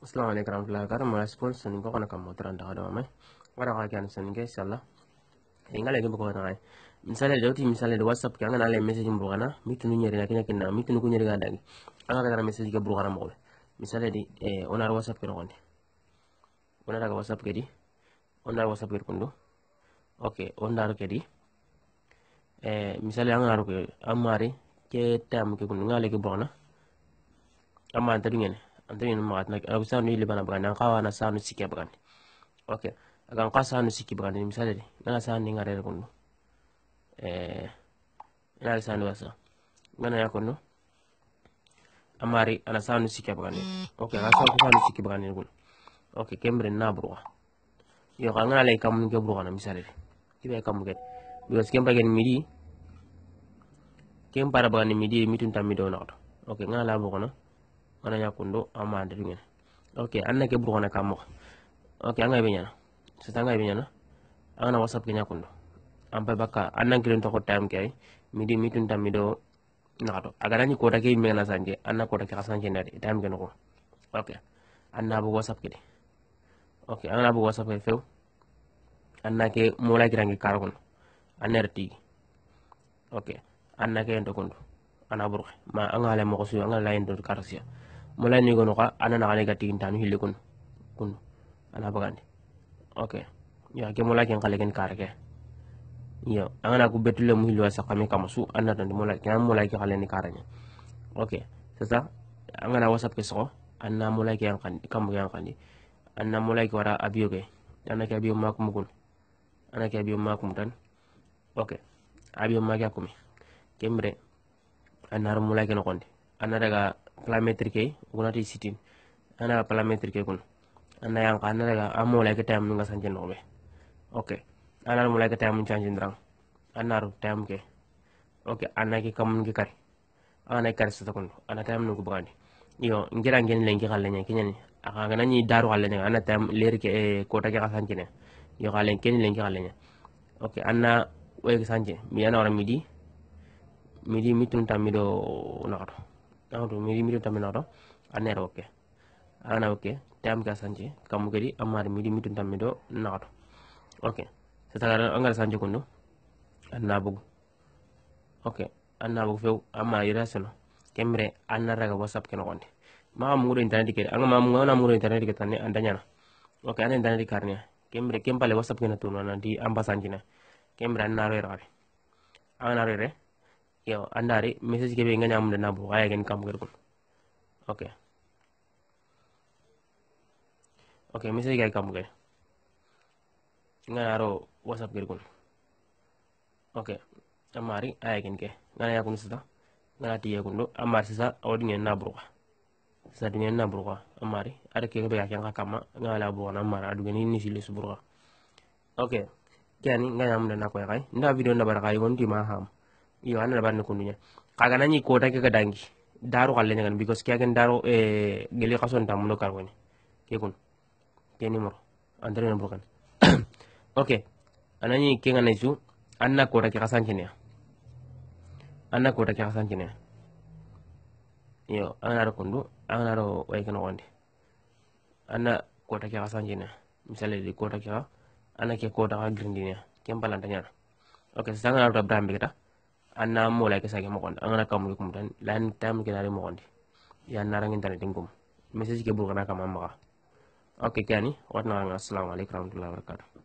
Assalamualaikum warahmatullahi wabarakatuh. Mula sponsor ni ko kana kam motor anda kada mai. Wala ka kan san ke inshallah. Ingala ke boko na. Misale do ti misale do WhatsApp ke ngana le message mbo kana mitunu nyeri na kinya kinna mitunu ko nyeri ganda gi. Anga ka message ke bro kana mo. Misale di onar WhatsApp ke no. Onar ka WhatsApp ke di. Onar WhatsApp ke kundo. Okay, onar ke di. Misale anga ro ke amari ke tam ke kundo ngale ke bro na. Amma anta dingene. Anta ni ma atna abu sanu ile bana baganda kawa na sanu sikya baganda. Okay. Agan ka sanu sikki baganda misale di. Ngana sanu ni ngare kundo. Ina sanu wasa. Ngana ya kundo. Amari ana sanu sikya baganda. Okay, ana sanu sikki baganda kundo. Okay, kembre na bro. Yo ka ngana lay kam ke bro na misale di. Ibe kam ke. Because kemba gen midi. Kem para baganda midi mitun tamido na. Okay, ngana la bro na. Ngana ya kundo amma ande dingene. Okay, anna ke bro na kam. Okay, anga benyana. Setanga benyana. Anga WhatsApp ke nyakundo. Ampai baka annan kirin to time kay midi mitun tamido nakato agara ni kota ke mena sanje anna kota ke sanje ndade time ke no. Okay, anna bu WhatsApp ke. Okay, anna bu WhatsApp ke few anna ke mola kirangi karakon anna rti. Okay, anna ke ento kondo anna buru ma anga le mo ko su anga la endo karsia mola ni gono ka anna na ga tigin tanu hille kun anna bagandi. Okay, ya ke mola ke ngale ken karake. Yo, angana ku betule mu hilwa sakame kamasu anna tan mola ke kale ni karanya. Okay, sasa angana WhatsApp ke so anna mola ke yang kan kamu yang kan anna mola ke wara abiyo ke anna ke abiyo makum kun anna ke abiyo makum tan. Okay, abiyo magya kumi kembre anna mola ke no konde anna daga parameter ke gunati sitin anna parameter ke kun anna yang kan anna daga amola ke tam nga sanje no be. Okay, anna mola ke tam change ndrang anar time ke. Okay, anna ke kamun ke kari ana kari sa kondo ana time no ko bagandi yo ngira ngen lengi xalle nya kinyani aka ngana ni daru xalle nya ana time ler ke ko ta ke xasanci ne yo xale ken lengi xalle nya. Okay, anna way ke sanje mi ana wara midi mitun tamido nakato nakato midi tamido nakato anna ro. Okay, ana okay time ka sanje kamu kedi amar midi mitun tamido nakato. Okay, setara angal sanje kondo anna bugu. Okay, anna bugu few amma ira sono kemre anna raga WhatsApp ke no konde ma muro internet ke anga ma ngona muro internet ke tanne andanya na. Okay, ana internet karnya kemre kempale WhatsApp ke na tuno na di ambasanjina kemre anna ro rare ana rere yo andari message ke be nganya am na bu kaya gen kam gerkul. Okay, okay message ke kam ge ngana ro WhatsApp gerkul. Okay, amari aya gen ke ngana ya kun sita ngana tiye kundo amar sisa awdingen na burqa sa dingen na burqa amari ada ke be yakyan kama ngala bu na amara adugen ni sile su burqa. Okay, kani ngana am na ko yakay nda video na baraka yon ti ma ham yo ana na ban kundunya kaga nani ko ta ke gadangi daru kalle ngan because kya gen daru gele kason tam no kar woni ke kun ke numero andre na burkan. Okay, anani ke ngana su anna ko ta ke kasanci ne anna ko ta ke kasanci ne yo ana ro kundu ana ro way kan wonde anna ko ta ke kasanci ne misale di ko ta ke ana ke ko ta grindine kempalanta nyana. Okay, sanga na bram beta anna mo like sage mo kon angana kam ko tan lan tam ke dare mo kon ya narang internet ngum message ke burgana kam amma. Okay, kani watna assalamu alaikum warahmatullahi wabarakatuh.